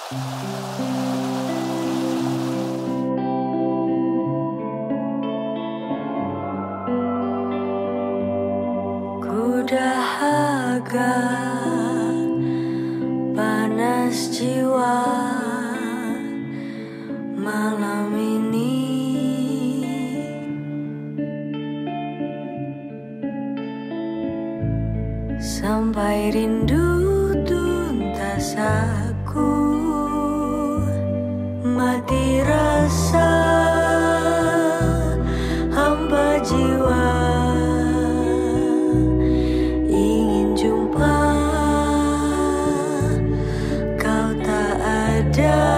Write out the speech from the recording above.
Ku dahaga panas jiwa malam ini, sampai rindu tuntas aku, mati rasa hampa jiwa, ingin jumpa kau tak ada.